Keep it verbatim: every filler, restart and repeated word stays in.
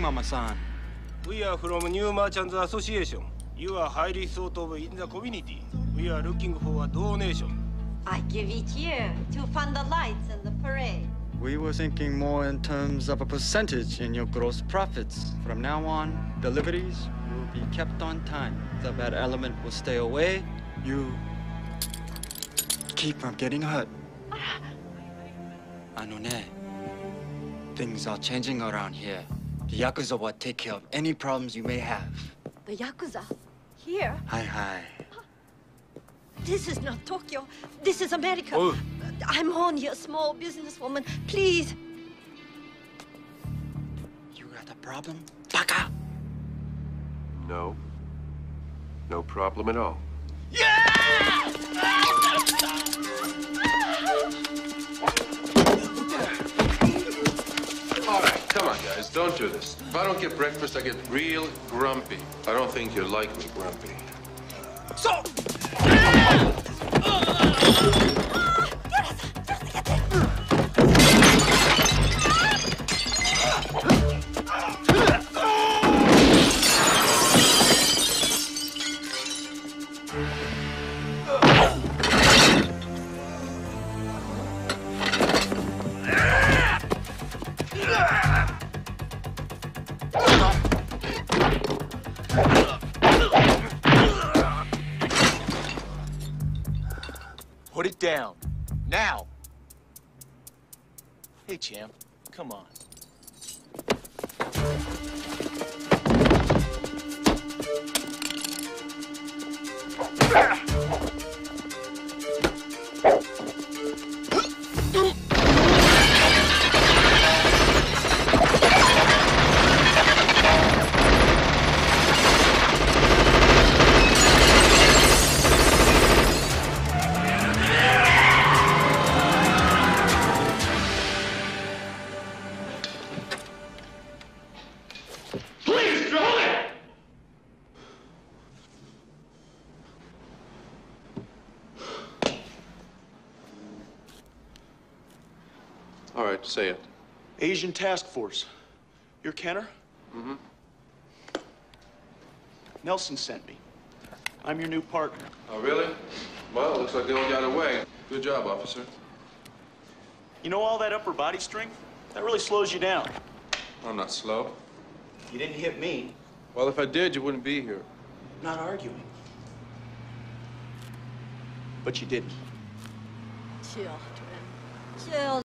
Mama-san? We are from New Merchants Association. You are highly thought of in the community. We are looking for a donation. I give each year to fund the lights and the parade. We were thinking more in terms of a percentage in your gross profits. From now on, deliveries will be kept on time. The bad element will stay away. You keep from getting hurt. Anone, things are changing around here. The Yakuza will take care of any problems you may have. The Yakuza? Here? Hi, hi. This is not Tokyo. This is America. Oh. I'm only a small businesswoman. Please. You got a problem, Baka? No. No problem at all. All right, come on, guys. Don't do this. If I don't get breakfast, I get real grumpy. I don't think you like me grumpy. So! Put it down. Now! Hey, champ. Come on. All right, say it. Asian Task Force. You're Kenner? Mm-hmm. Nelson sent me. I'm your new partner. Oh, really? Well, it looks like they all got away. Good job, officer. You know all that upper body strength? That really slows you down. I'm not slow. You didn't hit me. Well, if I did, you wouldn't be here. Not arguing. But you didn't. Children. Children.